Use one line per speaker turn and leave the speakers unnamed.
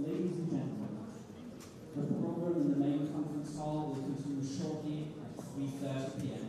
Ladies and gentlemen, the program in the main conference hall will continue shortly at 3:30 p.m.